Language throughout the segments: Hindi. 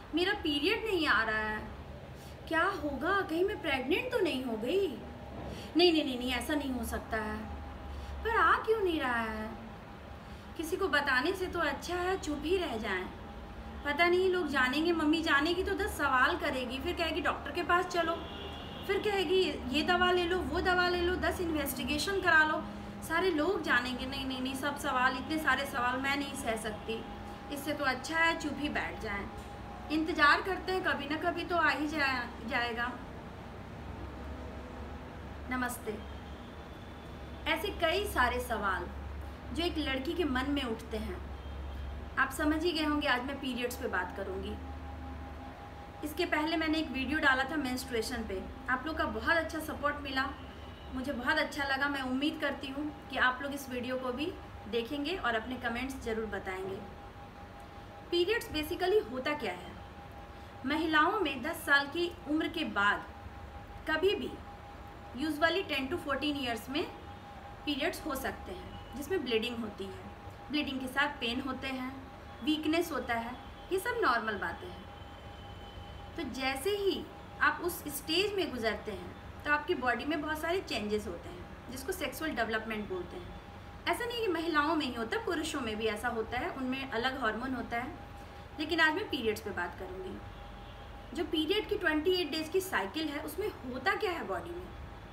मेरा पीरियड नहीं आ रहा है, क्या होगा, कहीं मैं प्रेग्नेंट तो नहीं हो गई। नहीं नहीं नहीं नहीं, ऐसा नहीं हो सकता है। पर आ क्यों नहीं रहा है? किसी को बताने से तो अच्छा है चुप ही रह जाएं। पता नहीं लोग जानेंगे, मम्मी जानेगी तो 10 सवाल करेगी, फिर कहेगी डॉक्टर के पास चलो, फिर कहेगी ये दवा ले लो, वो दवा ले लो, 10 इन्वेस्टिगेशन करा लो, सारे लोग जानेंगे। नहीं नहीं नहीं, सब सवाल, इतने सारे सवाल मैं नहीं सह सकती। इससे तो अच्छा है चुप ही बैठ जाएं। इंतज़ार करते हैं, कभी ना कभी तो आ ही जाएगा। नमस्ते। ऐसे कई सारे सवाल जो एक लड़की के मन में उठते हैं, आप समझ ही गए होंगे आज मैं पीरियड्स पे बात करूंगी। इसके पहले मैंने एक वीडियो डाला था मेंस्ट्रुएशन पे, आप लोग का बहुत अच्छा सपोर्ट मिला, मुझे बहुत अच्छा लगा। मैं उम्मीद करती हूँ कि आप लोग इस वीडियो को भी देखेंगे और अपने कमेंट्स ज़रूर बताएंगे। पीरियड्स बेसिकली होता क्या है? महिलाओं में 10 साल की उम्र के बाद कभी भी यूजुअली 10 to 14 ईयर्स में पीरियड्स हो सकते हैं, जिसमें ब्लीडिंग होती है, ब्लीडिंग के साथ पेन होते हैं, वीकनेस होता है, ये सब नॉर्मल बातें हैं। तो जैसे ही आप उस स्टेज में गुजरते हैं तो आपकी बॉडी में बहुत सारे चेंजेस होते हैं, जिसको सेक्सुअल डेवलपमेंट बोलते हैं। ऐसा नहीं कि महिलाओं में ही होता, पुरुषों में भी ऐसा होता है, उनमें अलग हार्मोन होता है। लेकिन आज मैं पीरियड्स पे बात करूँगी। जो पीरियड की 28 डेज की साइकिल है, उसमें होता क्या है बॉडी में?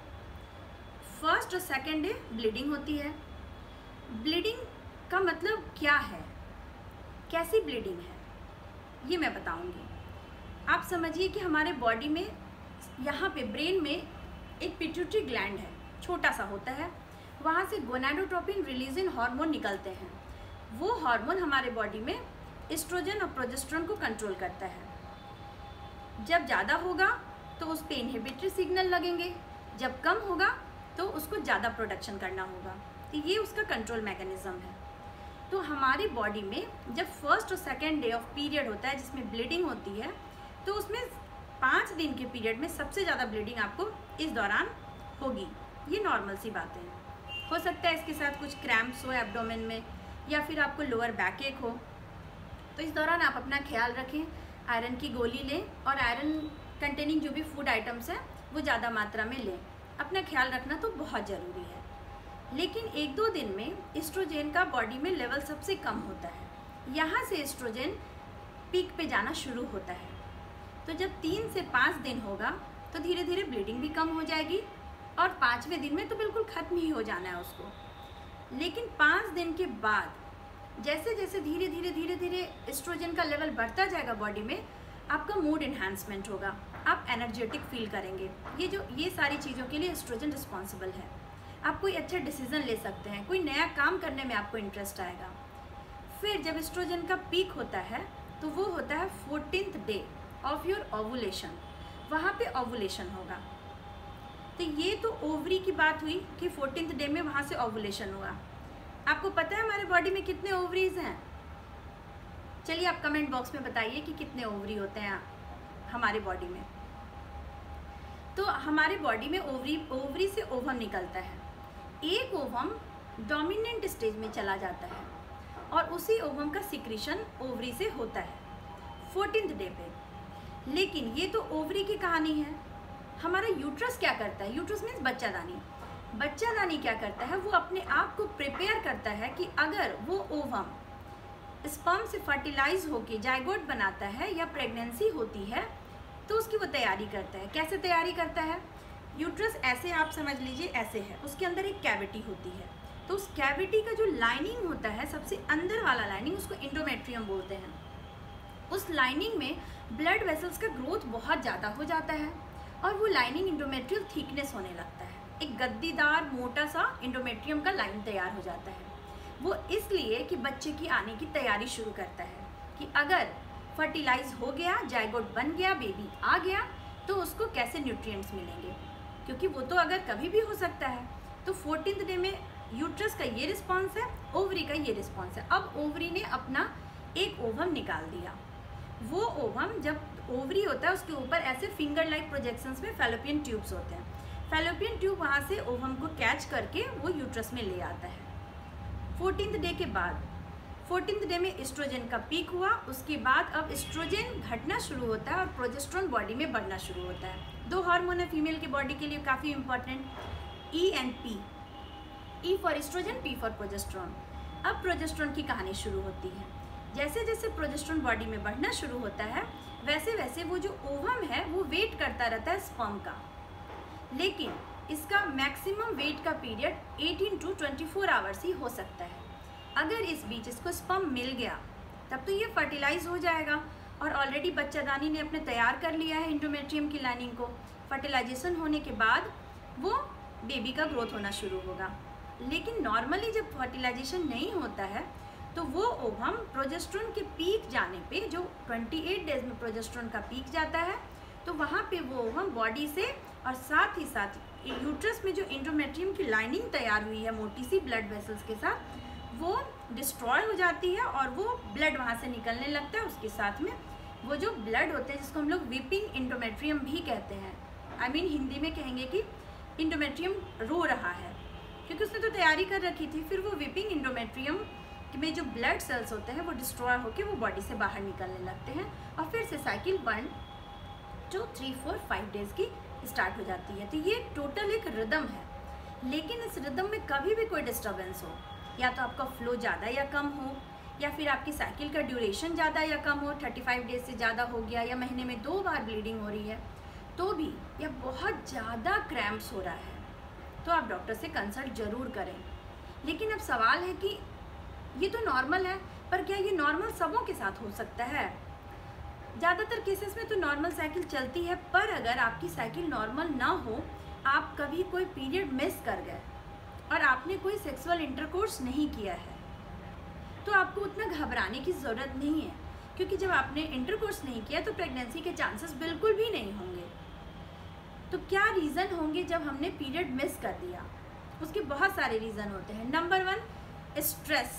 फर्स्ट और सेकेंड डे ब्लीडिंग होती है। ब्लीडिंग का मतलब क्या है, कैसी ब्लीडिंग है, ये मैं बताऊंगी। आप समझिए कि हमारे बॉडी में यहाँ पे ब्रेन में एक पिट्यूटरी ग्लैंड है, छोटा सा होता है, वहाँ से गोनाडोट्रोपिन रिलीजिंग हार्मोन निकलते हैं। वो हार्मोन हमारे बॉडी में एस्ट्रोजन और प्रोजेस्टेरोन को कंट्रोल करता है। जब ज़्यादा होगा तो उस पे इनहिबिटरी सिग्नल लगेंगे, जब कम होगा तो उसको ज़्यादा प्रोडक्शन करना होगा। तो ये उसका कंट्रोल मैकेनिज्म है। तो हमारी बॉडी में जब फर्स्ट और सेकेंड डे ऑफ पीरियड होता है, जिसमें ब्लीडिंग होती है, तो उसमें 5 दिन के पीरियड में सबसे ज़्यादा ब्लीडिंग आपको इस दौरान होगी। ये नॉर्मल सी बातें हैं। हो सकता है इसके साथ कुछ क्रैम्प्स हो एब्डोमेन में, या फिर आपको लोअर बैक एक हो। तो इस दौरान आप अपना ख्याल रखें, आयरन की गोली लें और आयरन कंटेनिंग जो भी फूड आइटम्स हैं वो ज़्यादा मात्रा में लें। अपना ख्याल रखना तो बहुत ज़रूरी है। लेकिन 1-2 दिन में एस्ट्रोजन का बॉडी में लेवल सबसे कम होता है, यहाँ से एस्ट्रोजन पीक पे जाना शुरू होता है। तो जब 3 से 5 दिन होगा तो धीरे धीरे ब्लीडिंग भी कम हो जाएगी और 5वें दिन में तो बिल्कुल ख़त्म ही हो जाना है उसको। लेकिन 5 दिन के बाद जैसे जैसे धीरे धीरे एस्ट्रोजन का लेवल बढ़ता जाएगा बॉडी में, आपका मूड इन्हांसमेंट होगा, आप एनर्जेटिक फील करेंगे। ये सारी चीज़ों के लिए एस्ट्रोजन रिस्पॉन्सिबल है। आप कोई अच्छा डिसीजन ले सकते हैं, कोई नया काम करने में आपको इंटरेस्ट आएगा। फिर जब एस्ट्रोजन का पीक होता है तो वो होता है 14th day of your ovulation, वहाँ पे ओवुलेशन होगा। तो ये तो ओवरी की बात हुई कि 14th डे में वहाँ से ओवुलेशन हुआ। आपको पता है हमारे बॉडी में कितने ओवरीज हैं? चलिए आप कमेंट बॉक्स में बताइए कि कितने ओवरी होते हैं हमारे बॉडी में। तो हमारे बॉडी में ओवरी से ओवम निकलता है। एक ओवम डोमिनेंट स्टेज में चला जाता है और उसी ओवम का सिक्रीशन ओवरी से होता है 14th डे पे। लेकिन ये तो ओवरी की कहानी है। हमारा यूट्रस क्या करता है? Uterus means बच्चादानी। बच्चादानी क्या करता है? वो अपने आप को प्रिपेयर करता है कि अगर वो ओवम स्पर्म से फर्टिलाइज होके जायगोट बनाता है या प्रेगनेंसी होती है तो उसकी वो तैयारी करता है। कैसे तैयारी करता है? यूट्रस ऐसे आप समझ लीजिए, ऐसे है, उसके अंदर एक कैविटी होती है। तो उस कैविटी का जो लाइनिंग होता है, सबसे अंदर वाला लाइनिंग, उसको इंडोमेट्रियम बोलते हैं। उस लाइनिंग में ब्लड वेसल्स का ग्रोथ बहुत ज़्यादा हो जाता है और वो लाइनिंग इंडोमेट्रियल थिकनेस होने लगता है। एक गद्दीदार मोटा सा इंडोमेट्रियम का लाइन तैयार हो जाता है। वो इसलिए कि बच्चे की आने की तैयारी शुरू करता है कि अगर फर्टिलाइज हो गया, जायगोट बन गया, बेबी आ गया, तो उसको कैसे न्यूट्रिएंट्स मिलेंगे, क्योंकि वो तो अगर कभी भी हो सकता है। तो 14th डे में यूट्रस का ये रिस्पॉन्स है, ओवरी का ये रिस्पॉन्स है। अब ओवरी ने अपना एक ओवम निकाल दिया। वो ओवम, जब ओवरी होता है उसके ऊपर ऐसे फिंगर लाइक प्रोजेक्शंस में फैलोपियन ट्यूब्स होते हैं। फैलोपियन ट्यूब वहाँ से ओवम को कैच करके वो यूट्रस में ले आता है। 14th डे के बाद 14th डे में एस्ट्रोजन का पीक हुआ, उसके बाद अब एस्ट्रोजन घटना शुरू होता है और प्रोजेस्टेरोन बॉडी में बढ़ना शुरू होता है। 2 हार्मोन है फीमेल की बॉडी के लिए काफ़ी important, E and P. E for estrogen, P for progesterone. अब प्रोजेस्टेरोन की कहानी शुरू होती है। जैसे जैसे प्रोजेस्टेरोन बॉडी में बढ़ना शुरू होता है वैसे वैसे वो जो ओवम है वो वेट करता रहता है स्पर्म का, लेकिन इसका मैक्सिमम वेट का पीरियड 18 to 24 आवर्स ही हो सकता है। अगर इस बीच इसको स्पर्म मिल गया तब तो ये फर्टिलाइज हो जाएगा और ऑलरेडी बच्चादानी ने अपने तैयार कर लिया है एंडोमेट्रियम की लाइनिंग को। फर्टिलाइजेशन होने के बाद वो बेबी का ग्रोथ होना शुरू होगा। लेकिन नॉर्मली जब फर्टिलाइजेशन नहीं होता है तो वो ओवम प्रोजेस्टेरोन के पीक जाने पे, जो 28 डेज में प्रोजेस्टेरोन का पीक जाता है, तो वहाँ पे वो ओवम बॉडी से और साथ ही साथ यूट्रस में जो एंडोमेट्रियम की लाइनिंग तैयार हुई है मोटी सी ब्लड वेसल्स के साथ, वो डिस्ट्रॉय हो जाती है और वो ब्लड वहाँ से निकलने लगता है। उसके साथ में वो जो ब्लड होते हैं जिसको हम लोग वीपिंग एंडोमेट्रियम भी कहते हैं, हिंदी में कहेंगे कि एंडोमेट्रियम रो रहा है, क्योंकि उसने तो तैयारी कर रखी थी। फिर वो वीपिंग एंडोमेट्रियम में जो ब्लड सेल्स होते हैं वो डिस्ट्रॉय होकर वो बॉडी से बाहर निकलने लगते हैं और फिर से साइकिल 1 to 3, 4, 5 डेज की स्टार्ट हो जाती है। तो ये टोटल एक रिदम है, लेकिन इस रिदम में कभी भी कोई डिस्टर्बेंस हो, या तो आपका फ्लो ज़्यादा या कम हो, या फिर आपकी साइकिल का ड्यूरेशन ज़्यादा या कम हो, 35 डेज से ज़्यादा हो गया, या महीने में 2 बार ब्लीडिंग हो रही है तो भी, या बहुत ज़्यादा क्रैम्प्स हो रहा है, तो आप डॉक्टर से कंसल्ट ज़रूर करें। लेकिन अब सवाल है कि ये तो नॉर्मल है, पर क्या ये नॉर्मल सबों के साथ हो सकता है? ज़्यादातर केसेस में तो नॉर्मल साइकिल चलती है, पर अगर आपकी साइकिल नॉर्मल ना हो, आप कभी कोई पीरियड मिस कर गए और आपने कोई सेक्सुअल इंटरकोर्स नहीं किया है, तो आपको उतना घबराने की ज़रूरत नहीं है, क्योंकि जब आपने इंटरकोर्स नहीं किया तो प्रेगनेंसी के चांसेस बिल्कुल भी नहीं होंगे। तो क्या रीज़न होंगे जब हमने पीरियड मिस कर दिया? उसके बहुत सारे रीज़न होते हैं। Number 1, stress.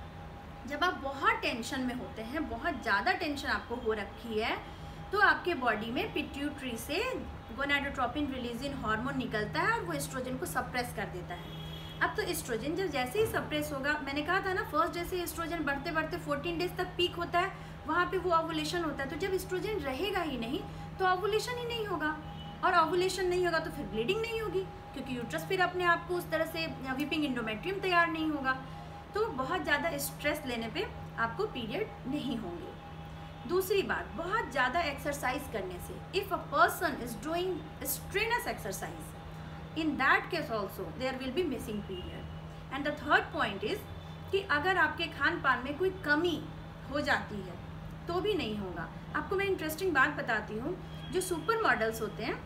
जब आप बहुत टेंशन में होते हैं, बहुत ज़्यादा टेंशन आपको हो रखी है, तो आपके बॉडी में पिट्यूटरी से गोनाडोट्रोपिन रिलीजिंग हार्मोन निकलता है और वो एस्ट्रोजन को सप्रेस कर देता है। अब तो एस्ट्रोजन जब जैसे ही सप्रेस होगा, मैंने कहा था ना फर्स्ट डे से एस्ट्रोजन बढ़ते बढ़ते 14 डेज तक पीक होता है, वहाँ पे वो ओवुलेशन होता है। तो जब एस्ट्रोजन रहेगा ही नहीं तो ओवुलेशन ही नहीं होगा, और ओवुलेशन नहीं होगा तो फिर ब्लीडिंग नहीं होगी, क्योंकि यूट्रस फिर अपने आप को उस तरह से वीपिंग एंडोमेट्रियम तैयार नहीं होगा। तो बहुत ज़्यादा स्ट्रेस लेने पे आपको पीरियड नहीं होंगे। दूसरी बात, बहुत ज़्यादा एक्सरसाइज करने से, if a person is doing strenuous exercise, in that case also there will be missing period. And the third point is कि अगर आपके खान पान में कोई कमी हो जाती है तो भी नहीं होगा। आपको मैं इंटरेस्टिंग बात बताती हूँ, जो सुपर मॉडल्स होते हैं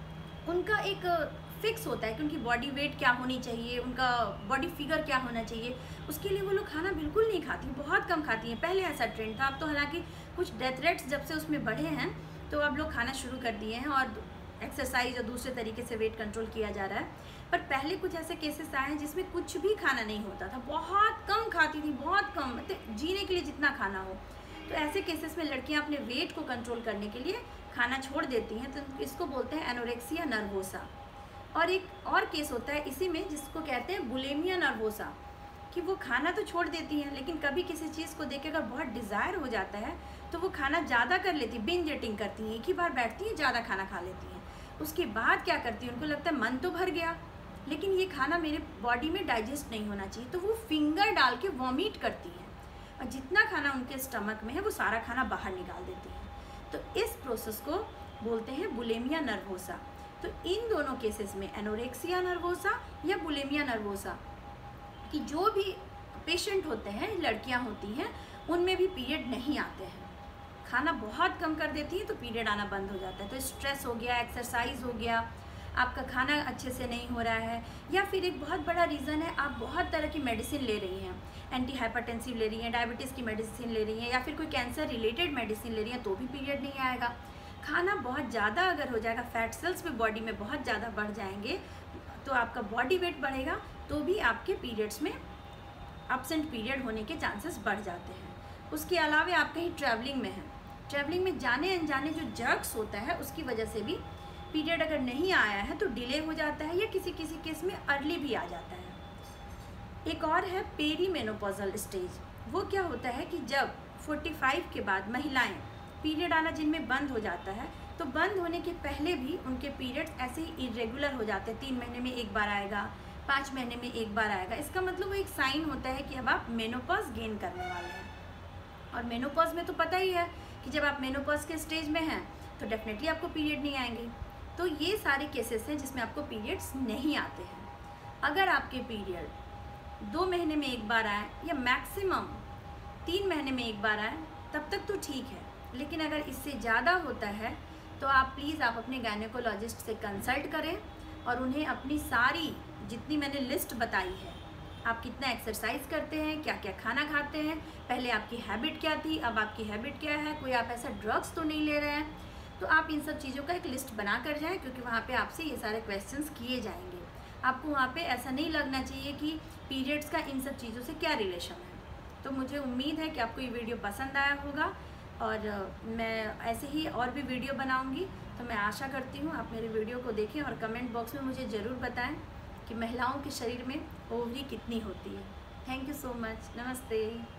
उनका एक फिक्स होता है कि उनकी बॉडी वेट क्या होनी चाहिए, उनका बॉडी फिगर क्या होना चाहिए, उसके लिए वो लोग खाना बिल्कुल नहीं खाती, बहुत कम खाती हैं। पहले ऐसा ट्रेंड था, अब तो हालांकि कुछ डेथ रेट्स जब से उसमें बढ़े हैं तो अब लोग खाना शुरू कर दिए हैं और एक्सरसाइज और दूसरे तरीके से वेट कंट्रोल किया जा रहा है। पर पहले कुछ ऐसे केसेस आए हैं जिसमें कुछ भी खाना नहीं होता था, बहुत कम खाती थी, बहुत कम, मतलब जीने के लिए जितना खाना हो। तो ऐसे केसेस में लड़कियाँ अपने वेट को कंट्रोल करने के लिए खाना छोड़ देती हैं, तो इसको बोलते हैं एनोरेक्सिया नर्वोसा। और एक और केस होता है इसी में जिसको कहते हैं बुलिमिया नर्वोसा, कि वो खाना तो छोड़ देती हैं लेकिन कभी किसी चीज़ को देख के अगर बहुत डिज़ायर हो जाता है तो वो खाना ज़्यादा कर लेती, बिंज ईटिंग करती हैं, एक ही बार बैठती हैं, ज़्यादा खाना खा लेती हैं। उसके बाद क्या करती हैं, उनको लगता है मन तो भर गया लेकिन ये खाना मेरे बॉडी में डाइजेस्ट नहीं होना चाहिए, तो वो फिंगर डाल के वॉमिट करती हैं और जितना खाना उनके स्टमक में है वो सारा खाना बाहर निकाल देती हैं। तो इस प्रोसेस को बोलते हैं बुलिमिया नर्वोसा। तो इन दोनों केसेस में एनोरेक्सिया नर्वोसा या बुलिमिया नर्वोसा कि जो भी पेशेंट होते हैं, लड़कियां होती हैं, उनमें भी पीरियड नहीं आते हैं। खाना बहुत कम कर देती है तो पीरियड आना बंद हो जाता है। तो स्ट्रेस हो गया, एक्सरसाइज हो गया, आपका खाना अच्छे से नहीं हो रहा है, या फिर एक बहुत बड़ा रीज़न है आप बहुत तरह की मेडिसिन ले रही हैं, एंटी हाइपरटेंसिव ले रही हैं, डायबिटीज़ की मेडिसिन ले रही हैं, या फिर कोई कैंसर रिलेटेड मेडिसिन ले रही हैं, तो भी पीरियड नहीं आएगा। खाना बहुत ज़्यादा अगर हो जाएगा, फैट सेल्स भी बॉडी में बहुत ज़्यादा बढ़ जाएंगे तो आपका बॉडी वेट बढ़ेगा, तो भी आपके पीरियड्स में एब्सेंट पीरियड होने के चांसेस बढ़ जाते हैं। उसके अलावा आप कहीं ट्रैवलिंग में हैं, ट्रैवलिंग में जाने अनजाने जो जर्क्स होता है उसकी वजह से भी पीरियड अगर नहीं आया है तो डिले हो जाता है, या किसी किसी केस में अर्ली भी आ जाता है। एक और है पेरीमेनोपॉजल स्टेज। वो क्या होता है कि जब 45 के बाद महिलाएं पीरियड आना जिनमें बंद हो जाता है, तो बंद होने के पहले भी उनके पीरियड्स ऐसे ही इरेगुलर हो जाते हैं। 3 महीने में एक बार आएगा, 5 महीने में एक बार आएगा। इसका मतलब वो एक साइन होता है कि अब आप मेनोपॉज गेन करने वाले हैं। और मेनोपॉज में तो पता ही है कि जब आप मेनोपॉज के स्टेज में हैं तो डेफिनेटली आपको पीरियड नहीं आएंगे। तो ये सारे केसेस हैं जिसमें आपको पीरियड्स नहीं आते हैं। अगर आपके पीरियड 2 महीने में एक बार आए या मैक्सिमम 3 महीने में एक बार आए तब तक तो ठीक है, लेकिन अगर इससे ज़्यादा होता है तो आप प्लीज़ आप अपने गायनेकोलॉजिस्ट से कंसल्ट करें और उन्हें अपनी सारी जितनी मैंने लिस्ट बताई है, आप कितना एक्सरसाइज करते हैं, क्या क्या खाना खाते हैं, पहले आपकी हैबिट क्या थी, अब आपकी हैबिट क्या है, कोई आप ऐसा ड्रग्स तो नहीं ले रहे हैं, तो आप इन सब चीज़ों का एक लिस्ट बना कर जाएँ, क्योंकि वहाँ पे आपसे ये सारे क्वेश्चंस किए जाएंगे। आपको वहाँ पे ऐसा नहीं लगना चाहिए कि पीरियड्स का इन सब चीज़ों से क्या रिलेशन है। तो मुझे उम्मीद है कि आपको ये वीडियो पसंद आया होगा और मैं ऐसे ही और भी वीडियो बनाऊँगी। तो मैं आशा करती हूँ आप मेरे वीडियो को देखें और कमेंट बॉक्स में मुझे ज़रूर बताएं कि महिलाओं के शरीर में ओवरी कितनी होती है। Thank you so much. नमस्ते।